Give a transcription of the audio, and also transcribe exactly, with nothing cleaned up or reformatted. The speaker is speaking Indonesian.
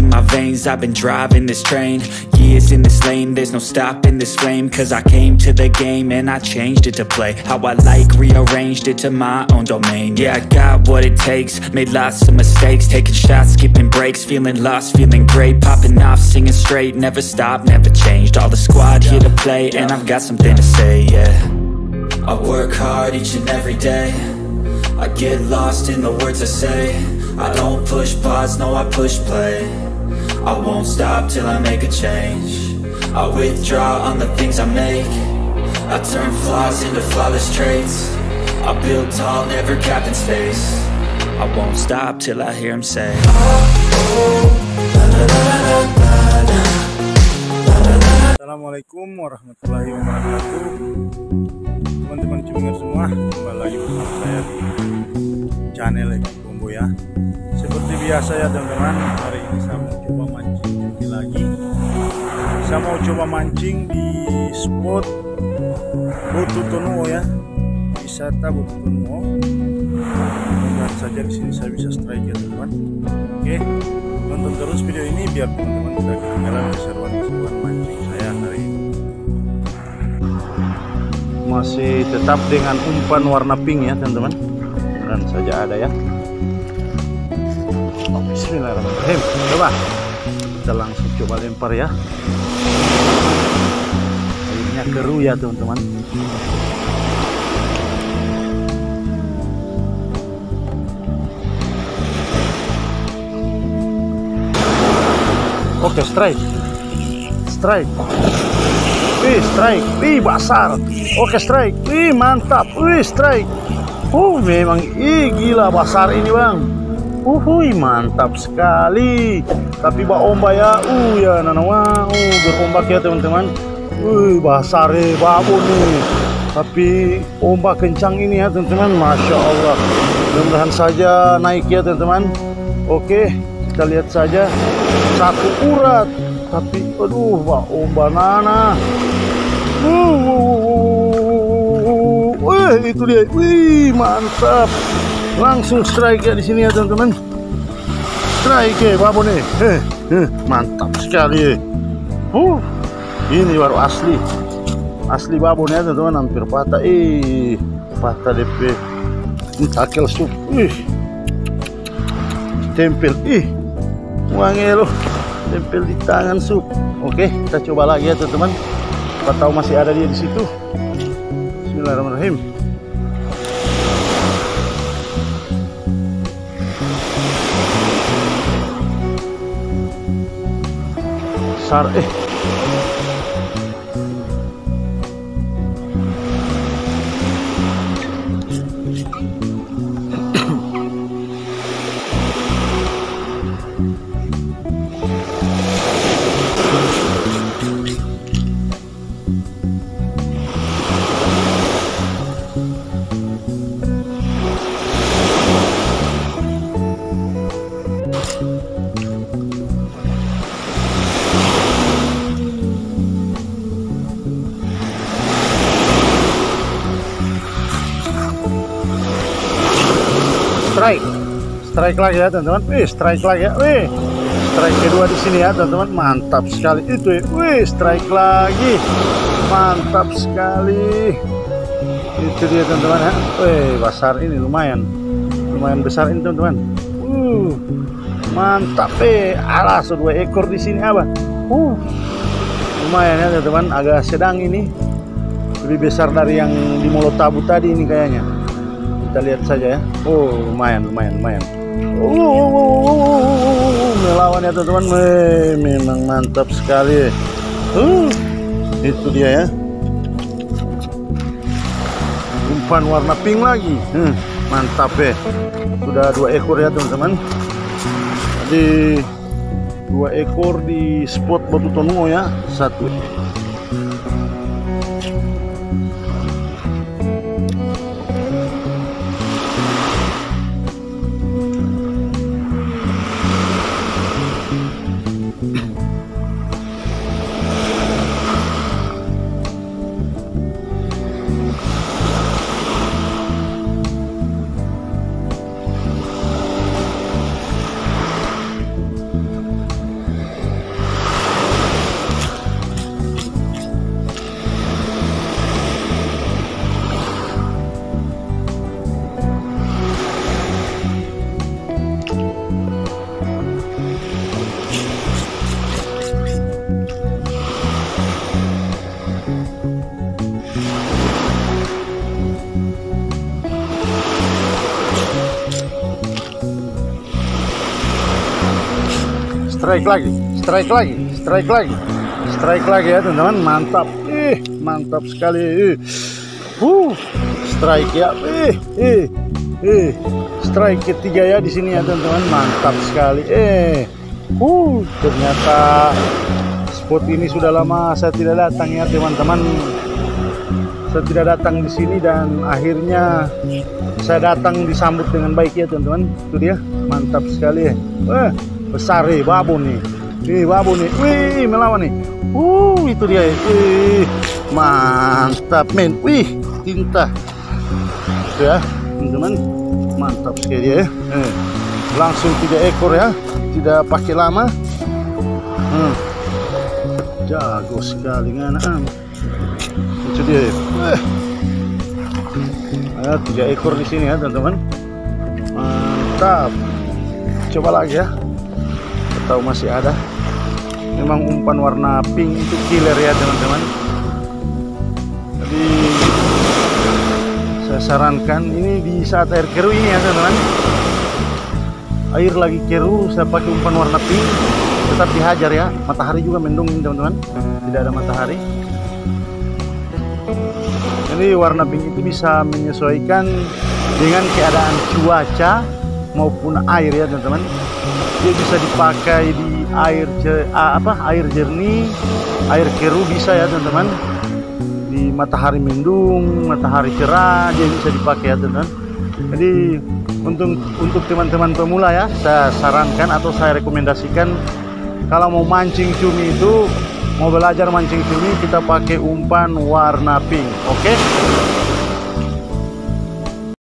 in my veins, I've been driving this train. Years in this lane, there's no stopping this flame. Cause I came to the game and I changed it to play how I like, rearranged it to my own domain. Yeah, I got what it takes, made lots of mistakes, taking shots, skipping breaks, feeling lost, feeling great, popping off, singing straight, never stopped, never changed. All the squad here to play, and I've got something to say, yeah. I work hard each and every day, I get lost in the words I say. I don't push pause, no I push play. I won't stop till I make a change. I withdraw on the things I make. I turn flaws into flawless traits. I build tall, never capped in space. I won't stop till I hear him say, Assalamualaikum warahmatullahi wabarakatuh. Teman-teman Cimengar semua, kembali lagi bersama saya di channel Eko Combo ya. Seperti biasa ya teman-teman, hari ini saya mau coba mancing lagi. Saya mau coba mancing di spot Botutonuo ya, wisata Botutonuo. Mudah saja di sini saya bisa strike ya teman-teman. Oke, tonton terus video ini biar teman-teman tidak ketinggalan keseruan-keseruan mancing saya hari ini. Masih tetap dengan umpan warna pink ya teman-teman, dan saja ada ya. Oh, bismillahirrahmanirrahim. Coba kita langsung coba lempar ya. Airnya keruh ya teman-teman. Oke, strike, strike. Wih, strike, wih besar. Oke, strike, wih mantap, wih strike. Uh, memang ih gila besar ini bang. Uhuy, mantap sekali. Tapi bak ombak ya, uh ya nanawa, uh berombak ya teman-teman. Uh besar eh, babon nih. Tapi ombak kencang ini ya teman-teman, masya Allah. Mudah-mudahan saja naik ya teman-teman. Oke, kita lihat saja. Satu urat, tapi aduh bak ombak nana. Uh, wih itu dia, wih mantap. Langsung strike ya di sini ya teman-teman. Strike ya babon nih, eh, eh, mantap sekali. Uh, ini baru asli, asli babon ya teman-teman. Hampir patah, eh, patah D P. Ini takel sup, ih, tempel, ih, wangi loh, tempel di tangan sup. Oke, kita coba lagi ya teman-teman. Siapa tahu masih ada dia di situ. Bismillahirrahmanirrahim. Besar eh. Strike, strike lagi ya teman-teman. Wih, strike lagi ya. Wih, strike kedua di sini ya teman-teman. Mantap sekali itu ya. Wih, strike lagi. Mantap sekali. Itu dia teman-teman ya. Wih, besar ini lumayan, lumayan besar ini teman-teman. Uh, mantap eh. Alah, dua ekor di sini apa? Uh, lumayan ya teman-teman. Agak sedang ini. Lebih besar dari yang di Molotabu tadi ini kayaknya. Kita lihat saja ya. Oh, lumayan, lumayan, lumayan. Oh, oh, oh, oh, oh, melawan ya teman-teman. Memang mantap sekali. Uh, itu dia ya. Umpan warna pink lagi. Hmm, mantap ya. Sudah dua ekor ya teman-teman. Jadi dua ekor di spot Botutonuo ya. Satu. strike lagi, strike lagi, strike lagi, strike lagi ya teman-teman. Mantap, ih mantap sekali. Uh, strike ya, ih, ih, ih, strike ketiga ya di sini ya teman-teman. Mantap sekali. Eh, uh, ternyata spot ini sudah lama saya tidak datang ya teman-teman. Saya tidak datang di sini dan akhirnya saya datang disambut dengan baik ya teman-teman. Itu dia, mantap sekali ya. Eh, besar nih babon nih. Nih babon nih. Wih, melawan nih. Uh, itu dia. Wih, mantap men. Wih, tinta. Itu ya, teman-teman. Mantap sekali ya. Eh, langsung tiga ekor ya. Tidak pakai lama. Hmm. Jago sekali nganaan. Itu dia. Eh. Ada tiga ekor di sini ya teman-teman. Mantap. Coba lagi ya. Tahu masih ada. Memang umpan warna pink itu killer ya teman-teman. Jadi saya sarankan ini di saat air keruh ini ya teman-teman. Air lagi keruh, saya pakai umpan warna pink. Tetap dihajar ya. Matahari juga mendung teman-teman. Tidak ada matahari. Jadi warna pink itu bisa menyesuaikan dengan keadaan cuaca maupun air ya teman-teman. Dia bisa dipakai di air apa air jernih, air keruh bisa ya teman-teman. Di matahari mendung, matahari cerah dia bisa dipakai ya teman-teman. Jadi untuk untuk teman-teman pemula ya, saya sarankan atau saya rekomendasikan kalau mau mancing cumi itu, mau belajar mancing cumi, kita pakai umpan warna pink, oke? Okay?